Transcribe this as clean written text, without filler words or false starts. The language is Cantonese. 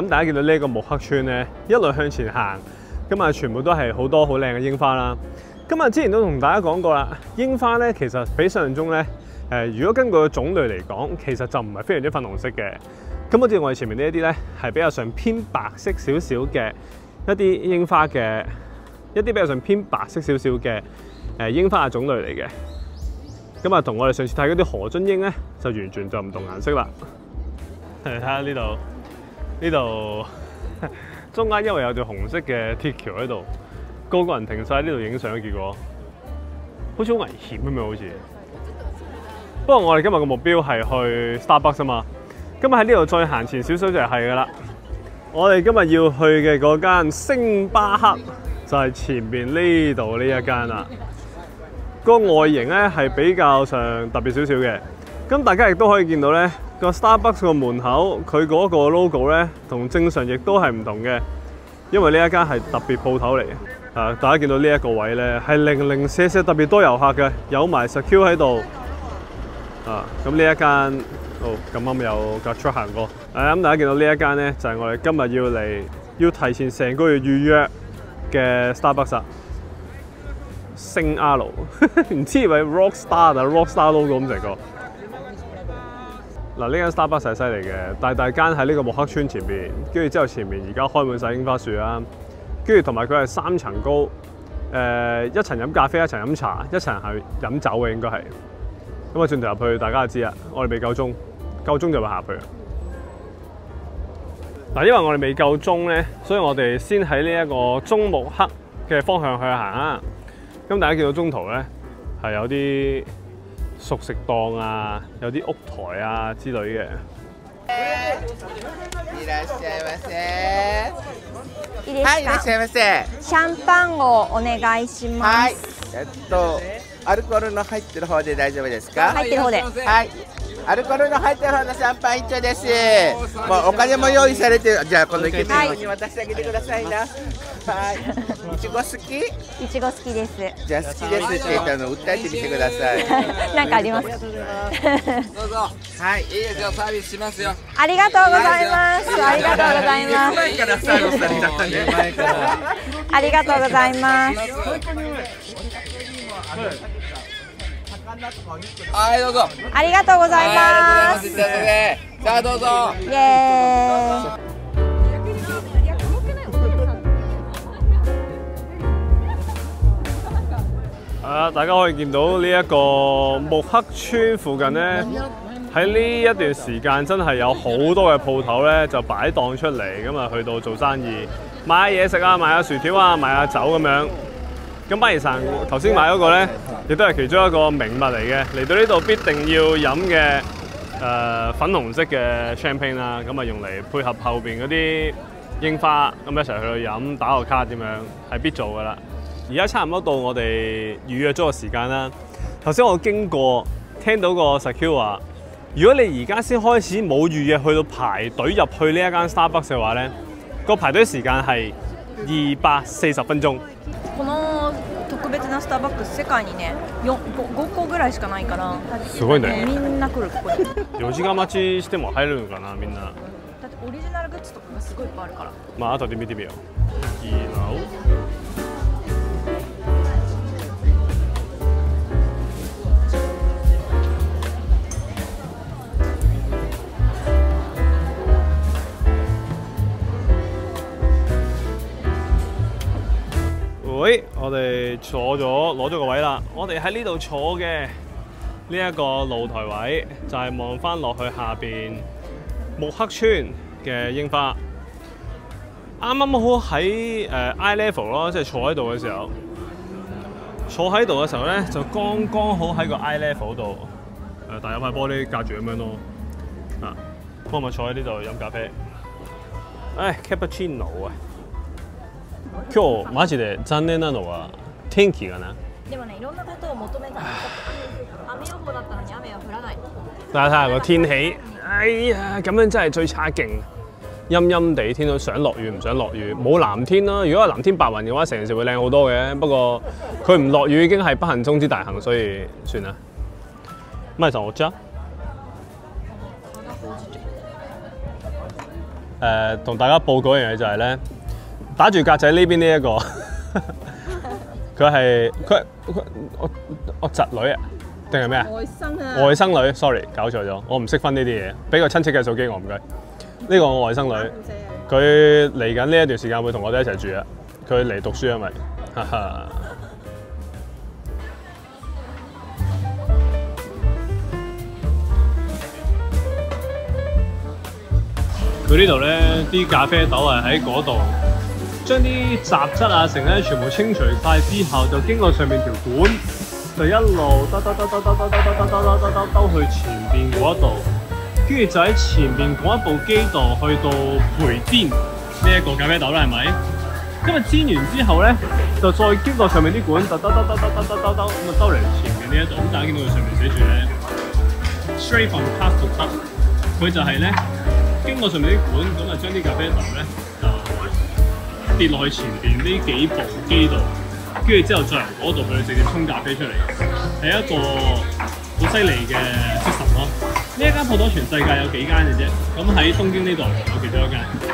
咁大家見到呢個木刻村咧，一路向前行，咁啊全部都係好多好靚嘅櫻花啦。咁啊之前都同大家講過啦，櫻花咧其實比想象中咧，如果根據個種類嚟講，其實就唔係非常之粉紅色嘅。咁好似我哋前面呢一啲咧，係比較上偏白色少少嘅一啲櫻花嘅一啲比較上偏白色少少嘅櫻花嘅種類嚟嘅。咁啊，同我哋上次睇嗰啲河津櫻咧，就完全就唔同顏色啦。你睇下呢度，呢度中間因為有條紅色嘅鐵橋喺度，個個人停晒喺呢度影相，結果好似好危險咁樣，好似。不過我哋今日嘅目標係去 Starbucks 啊嘛，今日喺呢度再行前少少就係㗎啦。我哋今日要去嘅嗰間星巴克就係前邊呢度呢一間啦。個外形咧係比較上特別少少嘅，咁大家亦都可以見到咧個 Starbucks 個門口佢嗰個 logo 咧同正常亦都係唔同嘅，因為呢一間係特別鋪頭嚟嘅。大家見到呢一個位咧係零零舍舍特別多遊客嘅，有埋 secure 喺度。咁呢一間咁啱有架 truck 行過。咁大家見到呢一間咧就係我哋今日要提前成個月預約嘅 Starbucks。星 R 唔知以為 Rockstar 但 Rockstar logo 咁成個。嗱，呢間 Starbucks 係犀利嘅，大間喺呢個木刻村前邊，跟住之後前面而家開滿晒櫻花樹啦，跟住同埋佢係3層高，一層飲咖啡，一層飲茶，一層係飲酒嘅應該係。咁啊轉頭入去，大家就知啦。我哋未夠鐘，夠鐘就會下去。嗱，因為我哋未夠鐘咧，所以我哋先喺呢一個中木刻嘅方向去行啊。咁大家見到中途咧係有啲熟食檔啊，有啲屋台啊之類嘅。 いらっしゃいませ。 いいですか？ はい、いらっしゃいませ。 シャンパンをお願いします。 はい。アルコールの入ってる方で大丈夫ですか？ 入ってる方で。 はい。アルコールの入ってる方のシャンパン一丁です。もうお金も用意されてる。じゃあこのイケメンに渡してあげてくださいな。はい。いちご好き？ いちご好きです。 じゃあ好きですって言ったの訴えてみてください。 なんかありますか？ どうぞ。はい、いいですよ。サービスしますよ。 ありがとうございます。ありがとうございます。 前からスタートされちゃったんで前から。 ありがとうございます。 はい、どうぞ。 ありがとうございます。 さあ、どうぞ。 イエーイ。 大家可以見到呢一個木刻村附近咧，喺呢一段時間真係有好多嘅鋪頭咧就擺檔出嚟，咁啊去到做生意，買下嘢食啊，買下薯條啊，買下酒咁樣。咁巴爾神頭先買嗰個咧，亦都係其中一個名物嚟嘅，嚟到呢度必定要飲嘅粉紅色嘅 champagne 啦，咁啊用嚟配合後邊嗰啲櫻花，咁一齊去飲打個卡點樣係必做噶啦。而家差唔多到我哋預約咗個時間啦。頭先我經過聽到個 secure 話，如果你而家先開始冇預約去到排隊入去呢一間 Starbucks 嘅話咧，個排隊時間係240分鐘。 この特別なスターバックス世界にね5個ぐらいしかないからすごいね。 みんな来るここに。 4時間待ちしても入れるのかなみんな。 だってオリジナルグッズとかがすごいいっぱいあるから。 まあ後で見てみよう。いいな。喂，我哋攞咗個位啦。我哋喺呢度坐嘅呢一個露台位，就係望翻落去下邊木刻村嘅櫻花。啱啱好喺eye level 咯，即係坐喺度嘅時候。坐喺度嘅時候咧，就剛剛好喺個 eye level 度。但有塊玻璃隔住咁樣咯。咁我咪坐喺呢度飲咖啡。cappuccino 啊！今日マジで残念なのは天気がな。 でもね、いろんなことを求めたら雨予報だったのに雨は降らない。 大家睇下個天氣，哎呀，咁樣真係最差勁，陰陰地，天都想落雨唔想落雨，冇藍天啦。如果係藍天白雲嘅話，成件事會靚好多嘅。不過佢唔落雨已經係不幸中之大幸，所以算啦。咪同我揸。 同大家報告一樣嘢就係咧，打住格仔呢邊呢一個，佢係我侄女啊，定係咩啊？ 外甥啊！ 外甥女 ，sorry 搞錯咗，我唔識分呢啲嘢，俾個親戚嘅手機我唔該。呢個我外甥女，佢嚟緊呢一段時間會同我哋一齊住啊，佢嚟讀書因為，哈哈。佢呢度咧啲咖啡豆係喺嗰度，將啲雜質啊成咧全部清除晒之後，就經過上面條管，就一路兜去前邊嗰度，跟住就喺前邊嗰一部機度去到培煎呢一個咖啡豆啦，係咪？咁啊煎完之後咧，就再經過上面啲管，就兜咁啊兜嚟前面呢一度，咁大家見到佢上面寫住咧 ，straight from cask to cup， 佢就係咧。經過上面啲管，咁啊將啲咖啡豆咧就跌落去前邊呢幾部機度，跟住之後再由嗰度去直接沖咖啡出嚟，係一個好犀利嘅 system 咯。呢一間鋪頭全世界有幾間嘅啫，咁喺東京呢度有其中一間。